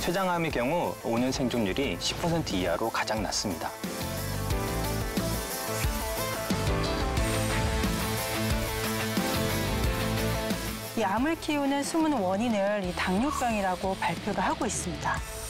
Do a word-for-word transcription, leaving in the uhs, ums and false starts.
췌장암의 경우 오 년 생존율이 십 퍼센트 이하로 가장 낮습니다. 이 암을 키우는 숨은 원인을 이 당뇨병이라고 발표를 하고 있습니다.